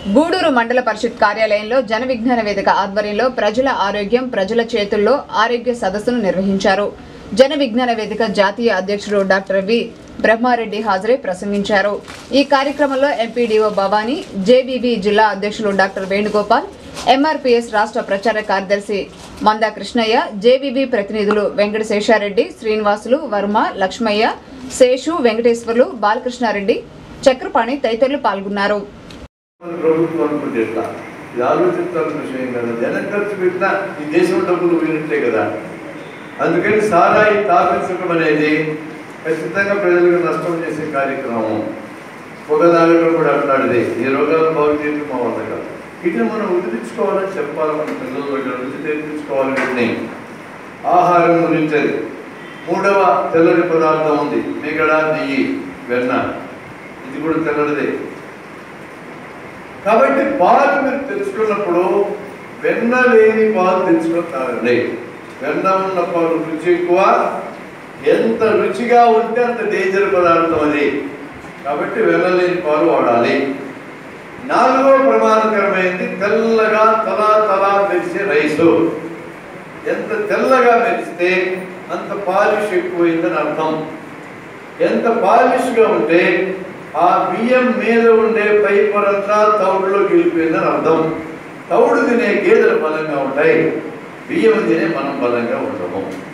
గూడూరు మండల పరిషత్ కార్యాలయంలో జన విజ్ఞాన వేదిక ఆధ్వర్యంలో ప్రజల ఆరోగ్యం ప్రజల చేతుల్లో ఆరోగ్య సదస్సును నిర్వహించారు. జన విజ్ఞాన వేదిక జాతీయ అధ్యక్షుడు డాక్టర్ వి బ్రహ్మారెడ్డి హాజరై ప్రసంగించారు. ఈ కార్యక్రమంలో ఎంపీడీఓ భవానీ, జేబీబీ జిల్లా అధ్యక్షులు డాక్టర్ వేణుగోపాల్, ఎంఆర్పీఎస్ రాష్ట్ర ప్రచార కార్యదర్శి మందా కృష్ణయ్య, జేబీబీ ప్రతినిధులు వెంకట శేషారెడ్డి, శ్రీనివాసులు, వర్మ, లక్ష్మయ్య, శేషు, వెంకటేశ్వర్లు, బాలకృష్ణారెడ్డి, చక్రపాణి తదితరులు పాల్గొన్నారు. అందుకని సారాయి తాపించడం అనేది ఖచ్చితంగా ప్రజలకు నష్టం చేసే కార్యక్రమం. పొగదాగడం కూడా అట్లాంటిది. ఈ రోగాలు బాగు చేయడం మా వల్ల కాదు. వీటిని మనం వదిలించుకోవాలని చెప్పాలి. మన పిల్లలు రుచి తెప్పించుకోవాలి. వీటిని ఆహారం గురించి మూడవ తెల్లని పదార్థం ఉంది, మిగడ, నెయ్యి, వెన్న. ఇది కూడా తెల్లడిదే. కాబట్టి పాలు మీరు తెచ్చుకున్నప్పుడు వెన్న లేని పాలు తెచ్చుకొని తాగండి. వెన్న ఉన్న పాలు రుచి ఎక్కువ. ఎంత రుచిగా ఉంటే అంత డేంజర్ పదార్థం అది. కాబట్టి వెన్న లేని పాలు వాడాలి. నాలుగో ప్రమాదకరమైనది తెల్లగా తలా మెరిసే రైసు. ఎంత తెల్లగా మెరిస్తే అంత పాలిష్ ఎక్కువైందని అర్థం. ఎంత పాలిష్గా ఉంటే ఆ బియ్యం మీద ఉండే పైపరంతా తౌడులో గెలిపోయిందని అర్థం. తౌడు తినే గేదెలు బలంగా ఉంటాయి, బియ్యం తినే మనం బలంగా ఉండము.